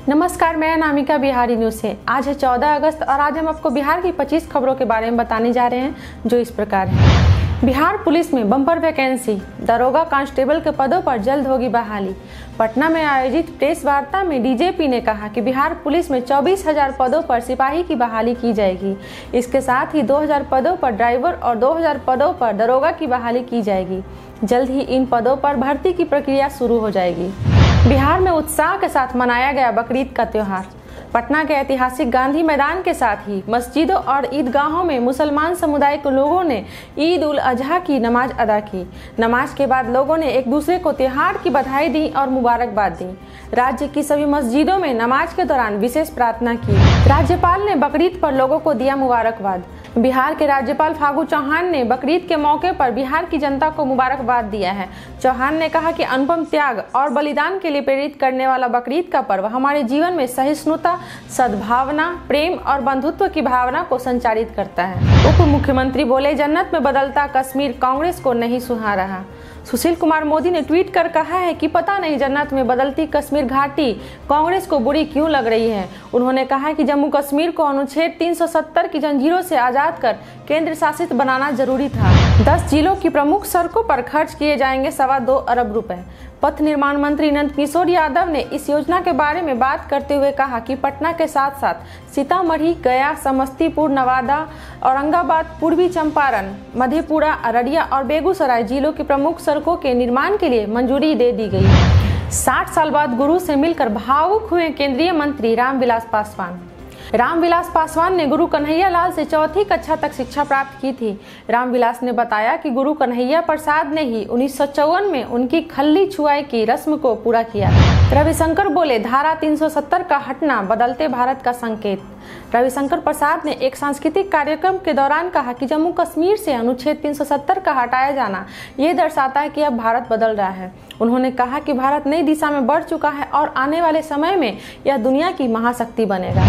नमस्कार, मैं नामिका बिहारी न्यूज से। आज है 14 अगस्त और आज हम आपको बिहार की 25 खबरों के बारे में बताने जा रहे हैं जो इस प्रकार है। बिहार पुलिस में बम्पर वैकेंसी, दरोगा कांस्टेबल के पदों पर जल्द होगी बहाली। पटना में आयोजित प्रेस वार्ता में डीजीपी ने कहा कि बिहार पुलिस में 24,000 पदों पर सिपाही की बहाली की जाएगी। इसके साथ ही 2,000 पदों पर ड्राइवर और 2,000 पदों पर दरोगा की बहाली की जाएगी। जल्द ही इन पदों पर भर्ती की प्रक्रिया शुरू हो जाएगी। बिहार में उत्साह के साथ मनाया गया बकरीद का त्योहार। पटना के ऐतिहासिक गांधी मैदान के साथ ही मस्जिदों और ईदगाहों में मुसलमान समुदाय के लोगों ने ईद-उल-अजहा की नमाज अदा की। नमाज के बाद लोगों ने एक दूसरे को त्योहार की बधाई दी और मुबारकबाद दी। राज्य की सभी मस्जिदों में नमाज के दौरान विशेष प्रार्थना की। राज्यपाल ने बकरीद पर लोगों को दिया मुबारकबाद। बिहार के राज्यपाल फागू चौहान ने बकरीद के मौके पर बिहार की जनता को मुबारकबाद दिया है। चौहान ने कहा कि अनुपम त्याग और बलिदान के लिए प्रेरित करने वाला बकरीद का पर्व हमारे जीवन में सहिष्णुता, सद्भावना, प्रेम और बंधुत्व की भावना को संचारित करता है। उप मुख्यमंत्री बोले, जन्नत में बदलता कश्मीर कांग्रेस को नहीं सुहा रहा। सुशील कुमार मोदी ने ट्वीट कर कहा है कि पता नहीं जन्नत में बदलती कश्मीर घाटी कांग्रेस को बुरी क्यों लग रही है। उन्होंने कहा कि जम्मू कश्मीर को अनुच्छेद 370 की जंजीरों से आजाद कर केंद्र शासित बनाना जरूरी था। 10 जिलों की प्रमुख सड़कों पर खर्च किए जाएंगे 2.25 अरब रुपए। पथ निर्माण मंत्री नंद किशोर यादव ने इस योजना के बारे में बात करते हुए कहा कि पटना के साथ साथ सीतामढ़ी, गया, समस्तीपुर, नवादा, औरंगाबाद, पूर्वी चंपारण, मधेपुरा, अररिया और बेगूसराय जिलों की प्रमुख सड़कों के निर्माण के लिए मंजूरी दे दी गई। 60 साल बाद गुरु से मिलकर भावुक हुए केंद्रीय मंत्री रामविलास पासवान। रामविलास पासवान ने गुरु कन्हैया लाल से 4वीं कक्षा तक शिक्षा प्राप्त की थी। रामविलास ने बताया कि गुरु कन्हैया प्रसाद ने ही 1954 में उनकी खल्ली छुआई की रस्म को पूरा किया। रवि शंकर बोले, धारा 370 का हटना बदलते भारत का संकेत। रविशंकर प्रसाद ने एक सांस्कृतिक कार्यक्रम के दौरान कहा कि जम्मू कश्मीर से अनुच्छेद 370 का हटाया जाना ये दर्शाता है कि अब भारत बदल रहा है। उन्होंने कहा कि भारत नई दिशा में बढ़ चुका है और आने वाले समय में यह दुनिया की महाशक्ति बनेगा।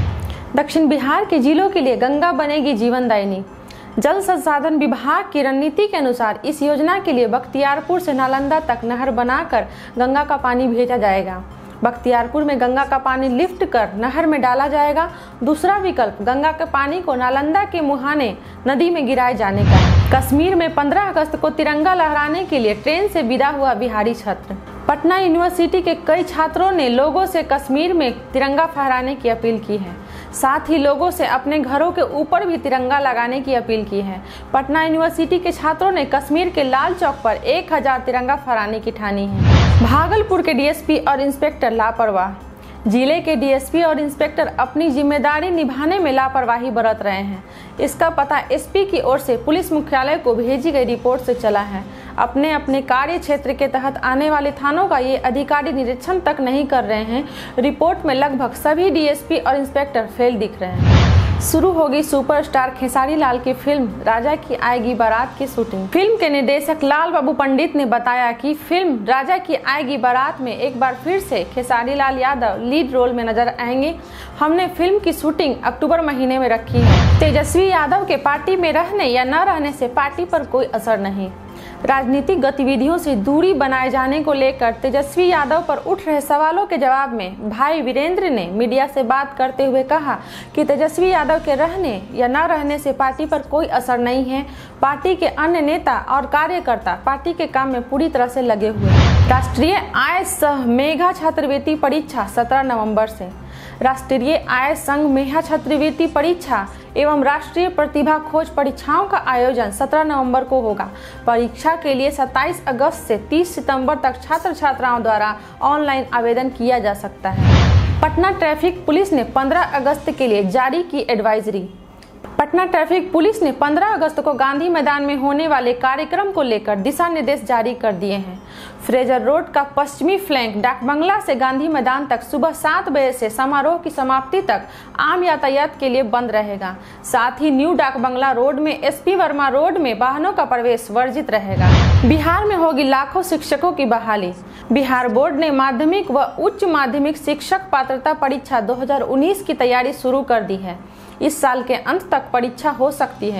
दक्षिण बिहार के जिलों के लिए गंगा बनेगी जीवनदायिनी। जल संसाधन विभाग की रणनीति के अनुसार इस योजना के लिए बख्तियारपुर से नालंदा तक नहर बनाकर गंगा का पानी भेजा जाएगा। बख्तियारपुर में गंगा का पानी लिफ्ट कर नहर में डाला जाएगा। दूसरा विकल्प गंगा के पानी को नालंदा के मुहाने नदी में गिराए जाने का है। कश्मीर में 15 अगस्त को तिरंगा लहराने के लिए ट्रेन से विदा हुआ बिहारी छात्र। पटना यूनिवर्सिटी के कई छात्रों ने लोगों से कश्मीर में तिरंगा फहराने की अपील की है। साथ ही लोगों से अपने घरों के ऊपर भी तिरंगा लगाने की अपील की है। पटना यूनिवर्सिटी के छात्रों ने कश्मीर के लाल चौक पर 1000 तिरंगा फहराने की ठानी है। भागलपुर के डीएसपी और इंस्पेक्टर लापरवाह। जिले के डीएसपी और इंस्पेक्टर अपनी जिम्मेदारी निभाने में लापरवाही बरत रहे हैं। इसका पता एसपी की ओर से पुलिस मुख्यालय को भेजी गई रिपोर्ट से चला है। अपने अपने कार्य क्षेत्र के तहत आने वाले थानों का ये अधिकारी निरीक्षण तक नहीं कर रहे हैं। रिपोर्ट में लगभग सभी डीएसपी और इंस्पेक्टर फेल दिख रहे हैं। शुरू होगी सुपरस्टार खेसारीलाल की फिल्म राजा की आएगी बारात की शूटिंग। फिल्म के निर्देशक लाल बाबू पंडित ने बताया कि फिल्म राजा की आएगी बारात में एक बार फिर से खेसारीलाल यादव लीड रोल में नजर आएंगे। हमने फिल्म की शूटिंग अक्टूबर महीने में रखी है। तेजस्वी यादव के पार्टी में रहने या न रहने से पार्टी पर कोई असर नहीं। राजनीतिक गतिविधियों से दूरी बनाए जाने को लेकर तेजस्वी यादव पर उठ रहे सवालों के जवाब में भाई वीरेंद्र ने मीडिया से बात करते हुए कहा कि तेजस्वी यादव के रहने या न रहने से पार्टी पर कोई असर नहीं है। पार्टी के अन्य नेता और कार्यकर्ता पार्टी के काम में पूरी तरह से लगे हुए हैं। राष्ट्रीय आय सह मेघा छात्रवृत्ति परीक्षा 17 नवंबर से। राष्ट्रीय आय संघ मेघा छात्रवृत्ति परीक्षा एवं राष्ट्रीय प्रतिभा खोज परीक्षाओं का आयोजन 17 नवंबर को होगा। परीक्षा के लिए 27 अगस्त से 30 सितंबर तक छात्र छात्राओं द्वारा ऑनलाइन आवेदन किया जा सकता है। पटना ट्रैफिक पुलिस ने 15 अगस्त के लिए जारी की एडवाइजरी। पटना ट्रैफिक पुलिस ने 15 अगस्त को गांधी मैदान में होने वाले कार्यक्रम को लेकर दिशा निर्देश जारी कर दिए हैं। फ्रेजर रोड का पश्चिमी फ्लैंक डाक बंगला से गांधी मैदान तक सुबह 7 बजे से समारोह की समाप्ति तक आम यातायात के लिए बंद रहेगा। साथ ही न्यू डाक बंगला रोड में एसपी वर्मा रोड में वाहनों का प्रवेश वर्जित रहेगा। बिहार में होगी लाखों शिक्षकों की बहाली। बिहार बोर्ड ने माध्यमिक व उच्च माध्यमिक शिक्षक पात्रता परीक्षा 2019 की तैयारी शुरू कर दी है। इस साल के अंत तक परीक्षा हो सकती है।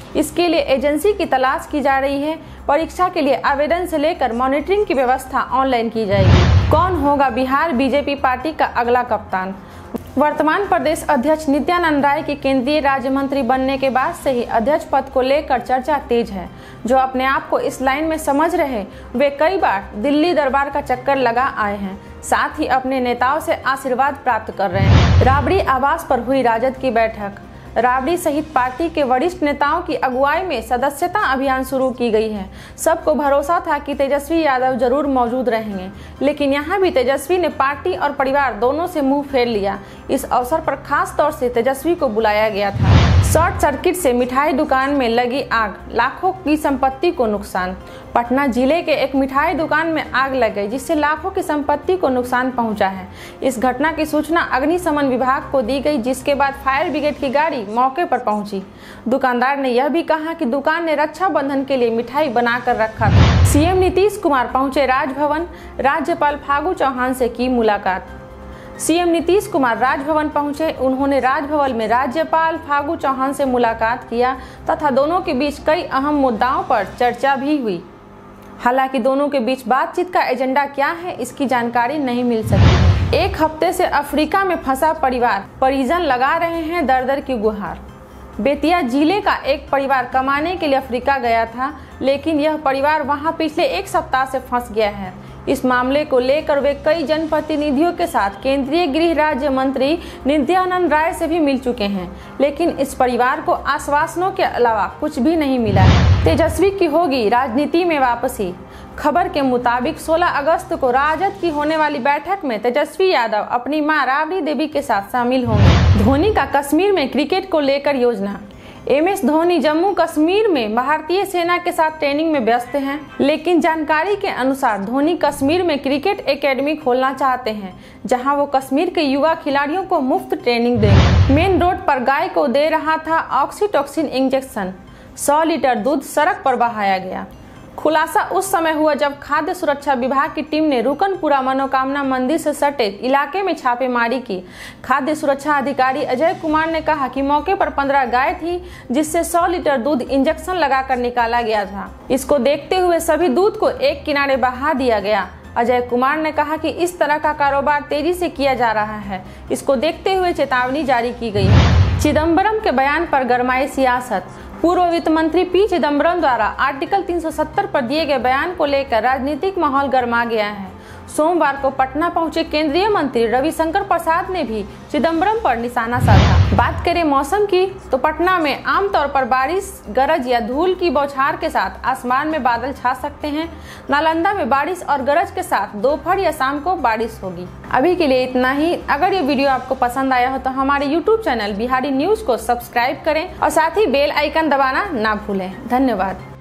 इसके लिए एजेंसी की तलाश की जा रही है। परीक्षा के लिए आवेदन से लेकर मॉनिटरिंग की व्यवस्था ऑनलाइन की जाएगी। कौन होगा बिहार बीजेपी पार्टी का अगला कप्तान? वर्तमान प्रदेश अध्यक्ष नित्यानंद राय के केंद्रीय राज्य मंत्री बनने के बाद से ही अध्यक्ष पद को लेकर चर्चा तेज है। जो अपने आप को इस लाइन में समझ रहे वे कई बार दिल्ली दरबार का चक्कर लगा आए हैं, साथ ही अपने नेताओं से आशीर्वाद प्राप्त कर रहे हैं। राबड़ी आवास पर हुई राजद की बैठक। राबड़ी सहित पार्टी के वरिष्ठ नेताओं की अगुवाई में सदस्यता अभियान शुरू की गई है। सबको भरोसा था कि तेजस्वी यादव जरूर मौजूद रहेंगे, लेकिन यहाँ भी तेजस्वी ने पार्टी और परिवार दोनों से मुंह फेर लिया। इस अवसर पर खास तौर से तेजस्वी को बुलाया गया था। शॉर्ट सर्किट से मिठाई दुकान में लगी आग, लाखों की संपत्ति को नुकसान। पटना जिले के एक मिठाई दुकान में आग लग गई, जिससे लाखों की संपत्ति को नुकसान पहुंचा है। इस घटना की सूचना अग्निशमन विभाग को दी गई, जिसके बाद फायर ब्रिगेड की गाड़ी मौके पर पहुंची। दुकानदार ने यह भी कहा कि दुकान ने रक्षाबंधन के लिए मिठाई बनाकर रखा था। सीएम नीतीश कुमार पहुंचे राजभवन, राज्यपाल फागू चौहान से की मुलाकात। सीएम नीतीश कुमार राजभवन पहुंचे। उन्होंने राजभवन में राज्यपाल फागू चौहान से मुलाकात किया तथा दोनों के बीच कई अहम मुद्दाओं पर चर्चा भी हुई। हालांकि दोनों के बीच बातचीत का एजेंडा क्या है, इसकी जानकारी नहीं मिल सकी। एक हफ्ते से अफ्रीका में फंसा परिवार, परिजन लगा रहे हैं दर दर की गुहार। बेतिया जिले का एक परिवार कमाने के लिए अफ्रीका गया था, लेकिन यह परिवार वहां पिछले एक सप्ताह से फंस गया है। इस मामले को लेकर वे कई जनप्रतिनिधियों के साथ केंद्रीय गृह राज्य मंत्री नित्यानंद राय से भी मिल चुके हैं, लेकिन इस परिवार को आश्वासनों के अलावा कुछ भी नहीं मिला है। तेजस्वी की होगी राजनीति में वापसी। खबर के मुताबिक 16 अगस्त को राजद की होने वाली बैठक में तेजस्वी यादव अपनी मां राबड़ी देवी के साथ शामिल होंगे। धोनी का कश्मीर में क्रिकेट को लेकर योजना। एमएस धोनी जम्मू कश्मीर में भारतीय सेना के साथ ट्रेनिंग में व्यस्त हैं, लेकिन जानकारी के अनुसार धोनी कश्मीर में क्रिकेट एकेडमी खोलना चाहते हैं, जहां वो कश्मीर के युवा खिलाड़ियों को मुफ्त ट्रेनिंग देंगे। मेन रोड पर गाय को दे रहा था ऑक्सीटोसिन इंजेक्शन, 100 लीटर दूध सड़क पर बहाया गया। खुलासा उस समय हुआ जब खाद्य सुरक्षा विभाग की टीम ने रुकनपुरा मनोकामना मंदिर से सटे इलाके में छापेमारी की। खाद्य सुरक्षा अधिकारी अजय कुमार ने कहा कि मौके पर 15 गाय थी, जिससे 100 लीटर दूध इंजेक्शन लगाकर निकाला गया था। इसको देखते हुए सभी दूध को एक किनारे बहा दिया गया। अजय कुमार ने कहा कि इस तरह का कारोबार तेजी से किया जा रहा है। इसको देखते हुए चेतावनी जारी की गई है। चिदम्बरम के बयान पर गरमाई सियासत। पूर्व वित्त मंत्री पी चिदम्बरम द्वारा आर्टिकल 370 पर दिए गए बयान को लेकर राजनीतिक माहौल गर्मा गया है। सोमवार को पटना पहुंचे केंद्रीय मंत्री रवि शंकर प्रसाद ने भी चिदम्बरम पर निशाना साधा। बात करें मौसम की, तो पटना में आमतौर पर बारिश, गरज या धूल की बौछार के साथ आसमान में बादल छा सकते हैं। नालंदा में बारिश और गरज के साथ दोपहर या शाम को बारिश होगी। अभी के लिए इतना ही। अगर ये वीडियो आपको पसंद आया हो तो हमारे YouTube चैनल बिहारी न्यूज को सब्सक्राइब करें और साथ ही बेल आइकन दबाना ना भूलें। धन्यवाद।